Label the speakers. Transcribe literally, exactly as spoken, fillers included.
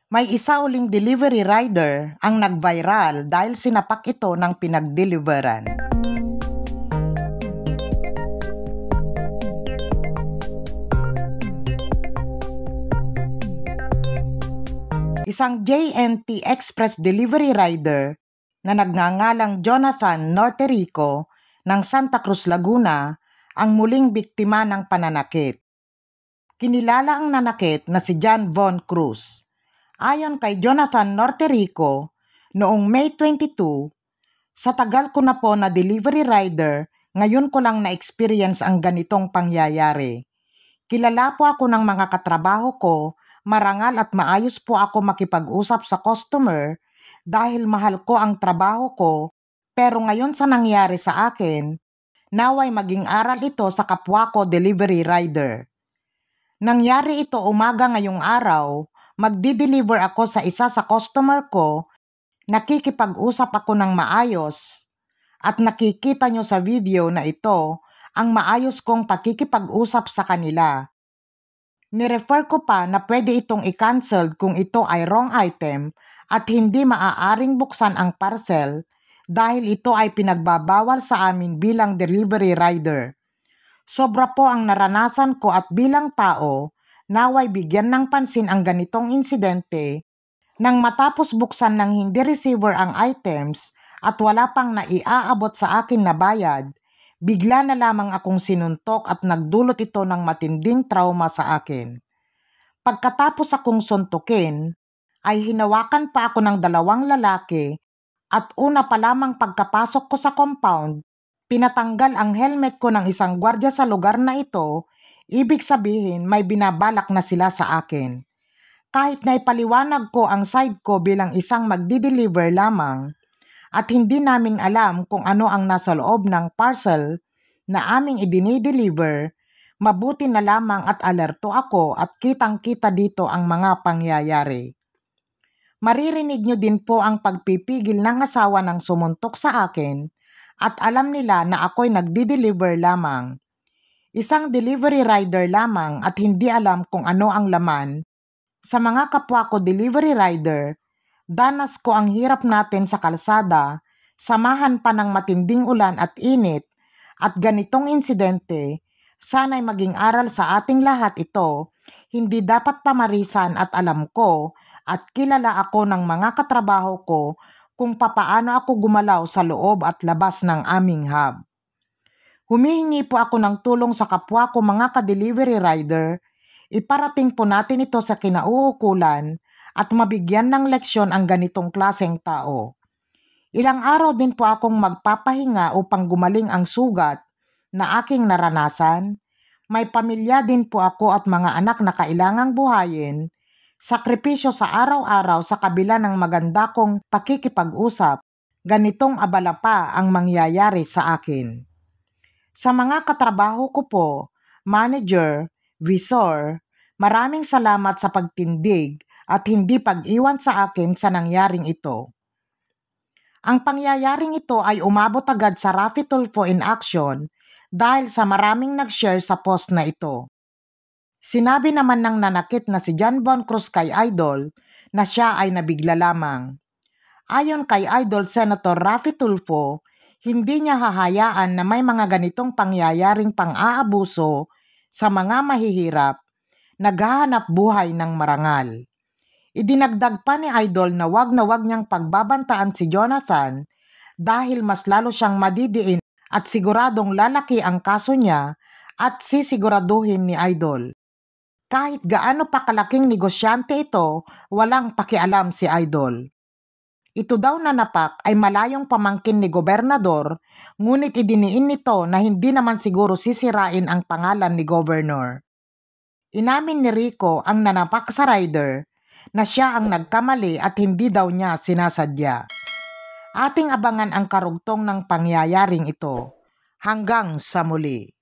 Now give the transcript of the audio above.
Speaker 1: May isa uling delivery rider ang nag-viral dahil sinapak ito ng pinag-deliveran. Isang J N T Express delivery rider na nagngangalang Jonathan Norterico ng Santa Cruz, Laguna ang muling biktima ng pananakit. Kinilala ang nanakit na si John Von Cruz. Ayon kay Jonathan Norterico, noong May twenty-two, sa tagal ko na po na delivery rider, ngayon ko lang na-experience ang ganitong pangyayari. Kilala po ako ng mga katrabaho ko, marangal at maayos po ako makipag-usap sa customer dahil mahal ko ang trabaho ko, pero ngayon sa nangyari sa akin, naway maging aral ito sa kapwa ko delivery rider. Nangyari ito umaga ngayong araw, magdi-deliver ako sa isa sa customer ko, nakikipag-usap ako ng maayos at nakikita nyo sa video na ito ang maayos kong pakikipag-usap sa kanila. Nirefer ko pa na pwede itong i-cancel kung ito ay wrong item at hindi maaaring buksan ang parcel dahil ito ay pinagbabawal sa amin bilang delivery rider. Sobra po ang naranasan ko at bilang tao, naway bigyan ng pansin ang ganitong insidente nang matapos buksan ng hindi receiver ang items at wala pang naiaabot sa akin na bayad, bigla na lamang akong sinuntok at nagdulot ito ng matinding trauma sa akin. Pagkatapos akong suntukin, ay hinawakan pa ako ng dalawang lalaki at una pa lamang pagkapasok ko sa compound, pinatanggal ang helmet ko ng isang gwardiya sa lugar na ito, ibig sabihin may binabalak na sila sa akin. Kahit na ipaliwanag ko ang side ko bilang isang magdi-deliver lamang at hindi namin alam kung ano ang nasa loob ng parcel na aming idini-deliver, mabuti na lamang at alerto ako at kitang-kita dito ang mga pangyayari. Maririnig nyo din po ang pagpipigil ng asawa ng sumuntok sa akin at alam nila na ako'y nagdi-deliver lamang. Isang delivery rider lamang at hindi alam kung ano ang laman. Sa mga kapwa ko delivery rider, danas ko ang hirap natin sa kalsada, samahan pa ng matinding ulan at init, at ganitong insidente, sana'y maging aral sa ating lahat ito, hindi dapat pamarisan at alam ko at kilala ako ng mga katrabaho ko kung papaano ako gumalaw sa loob at labas ng aming hub. Humihingi po ako ng tulong sa kapwa ko mga ka-delivery rider, iparating po natin ito sa kinauukulan at mabigyan ng leksyon ang ganitong klaseng tao. Ilang araw din po akong magpapahinga upang gumaling ang sugat na aking naranasan. May pamilya din po ako at mga anak na kailangang buhayin, sakripisyo sa araw-araw sa kabila ng maganda kong pakikipag-usap, ganitong abala pa ang mangyayari sa akin. Sa mga katrabaho ko po, manager, visor, maraming salamat sa pagtindig at hindi pag-iwan sa akin sa nangyaring ito. Ang pangyayaring ito ay umabot agad sa Raffy Tulfo in action dahil sa maraming nag-share sa post na ito. Sinabi naman ng nanakit na si John Von Cruz kay Idol na siya ay nabigla lamang. Ayon kay Idol Senator Raffy Tulfo, hindi niya hahayaan na may mga ganitong pangyayaring pang-aabuso sa mga mahihirap, naghahanap buhay ng marangal. Idinagdag pa ni Idol na wag na wag niyang pagbabantaan si Jonathan dahil mas lalo siyang madidiin at siguradong lalaki ang kaso niya at sisiguraduhin ni Idol. Kahit gaano pa kalaking negosyante ito, walang pakialam si Idol. Ito daw na napak ay malayong pamangkin ni gobernador, ngunit idiniin nito na hindi naman siguro sisirain ang pangalan ni Governor. Inamin ni Rico ang nanapak sa rider na siya ang nagkamali at hindi daw niya sinasadya. Ating abangan ang karugtong ng pangyayaring ito. Hanggang sa muli.